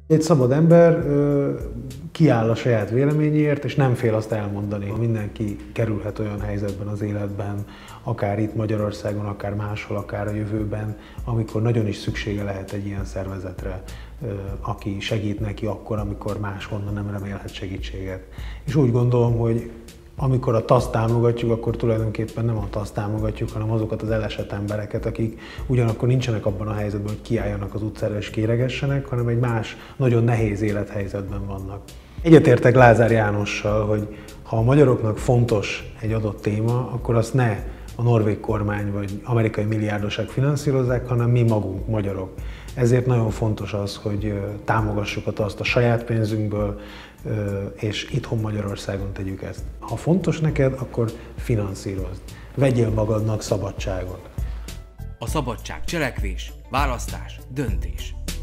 Egy szabad ember kiáll a saját véleményéért, és nem fél azt elmondani. Mindenki kerülhet olyan helyzetben az életben, akár itt Magyarországon, akár máshol, akár a jövőben, amikor nagyon is szüksége lehet egy ilyen szervezetre, aki segít neki akkor, amikor máshonnan nem remélhet segítséget. És úgy gondolom, hogy amikor a TASZ támogatjuk, akkor tulajdonképpen nem a TASZ támogatjuk, hanem azokat az elesett embereket, akik ugyanakkor nincsenek abban a helyzetben, hogy kiálljanak az utcára és kéregessenek, hanem egy más, nagyon nehéz élethelyzetben vannak. Egyetértek Lázár Jánossal, hogy ha a magyaroknak fontos egy adott téma, akkor azt ne a norvég kormány vagy amerikai milliárdosak finanszírozzák, hanem mi magunk, magyarok. Ezért nagyon fontos az, hogy támogassuk a TASZ-t a saját pénzünkből, és itthon Magyarországon tegyük ezt. Ha fontos neked, akkor finanszírozd. Vegyél magadnak szabadságot. A szabadság cselekvés, választás, döntés.